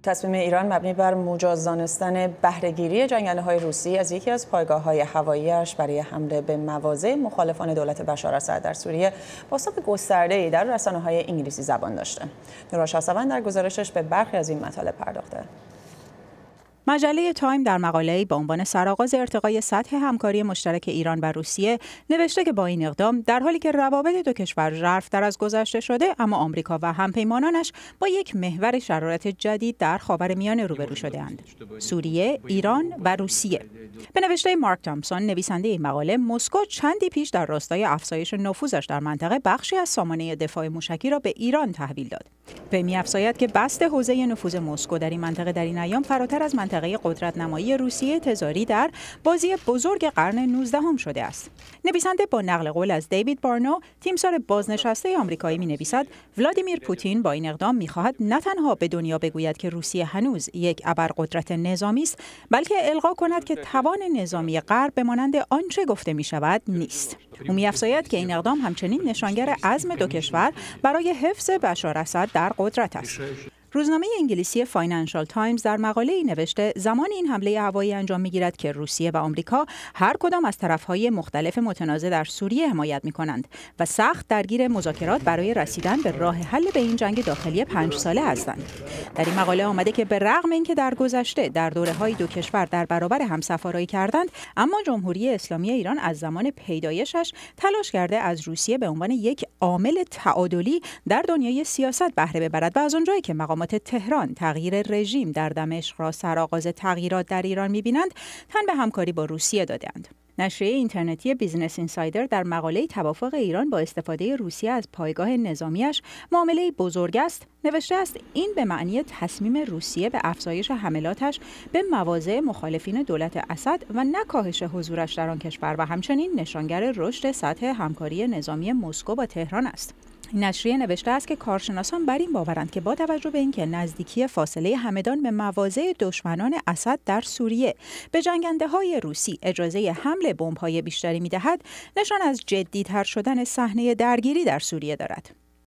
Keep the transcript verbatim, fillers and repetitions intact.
تصمیم ایران مبنی بر مجاز دانستن بهره‌گیری جنگنده‌های روسی از یکی از پایگاه‌های هوایی‌اش برای حمله به مواضع مخالفان دولت بشار اسد در سوریه بازتاب گسترده‌ای در رسانه‌های انگلیسی زبان داشته. نورا شاسوند در گزارشش به برخی از این مطالب پرداخته. مجله تایم در مقاله‌ای با عنوان سرآغاز ارتقای سطح همکاری مشترک ایران و روسیه نوشته که با این اقدام در حالی که روابط دو کشور ژرف‌تر از گذشته شده، اما آمریکا و همپیمانانش با یک محور شرایط جدید در خاورمیانه روبرو شده‌اند: سوریه، ایران و روسیه. به نوشته مارک تامسون، نویسنده این مقاله، مسکو چندی پیش در راستای افزایش نفوذش در منطقه بخشی از سامانه دفاع موشکی را به ایران تحویل داد. به می‌افزاید که بسط حوزه نفوذ مسکو در این منطقه در این ایام فراتر از منطقه قدرت‌نمایی روسیه تزاری در بازی بزرگ قرن نوزدهم شده است. نویسنده با نقل قول از دیوید بارنو، تیمسار بازنشسته آمریکایی، می‌نویسد ولادیمیر پوتین با این اقدام می‌خواهد نه تنها به دنیا بگوید که روسیه هنوز یک ابرقدرت نظامی است، بلکه القا کند که توان نظامی غرب به مانند آنچه گفته می‌شود نیست. او می‌افزاید که این اقدام همچنین نشانگر عزم دو کشور برای حفظ بشار اسد در قدرت است. روزنامه انگلیسی فاینانشال تایمز در مقاله‌ای نوشته زمان این حمله هوایی انجام می‌گیرد که روسیه و آمریکا هر کدام از طرف‌های مختلف متنازع در سوریه حمایت می‌کنند و سخت درگیر مذاکرات برای رسیدن به راه حل به این جنگ داخلی پنج ساله هستند. در این مقاله آمده که به رغم اینکه در گذشته در دوره‌های دو کشور در برابر همسفارایی کردند، اما جمهوری اسلامی ایران از زمان پیدایشش تلاش کرده از روسیه به عنوان یک عامل تعادلی در دنیای سیاست بهره ببرد و از اونجایی که مقام تهران تغییر رژیم در دمشق را سرآغاز تغییرات در ایران می‌بینند، تن به همکاری با روسیه دادند. نشریه اینترنتی بیزنس اینسایدر در مقاله توافق ایران با استفاده روسیه از پایگاه نظامیش معامله بزرگ است نوشته است این به معنی تصمیم روسیه به افزایش حملاتش به مواضع مخالفین دولت اسد و نه کاهش حضورش در آن کشور و همچنین نشانگر رشد سطح همکاری نظامی مسکو با تهران است. نشریه نوشته است که کارشناسان بر این باورند که با توجه به اینکه نزدیکی فاصله همدان به مواضع دشمنان اسد در سوریه به جنگنده‌های روسی اجازه حمل بمب‌های بیشتری می‌دهد، نشان از جدی‌تر شدن صحنه درگیری در سوریه دارد.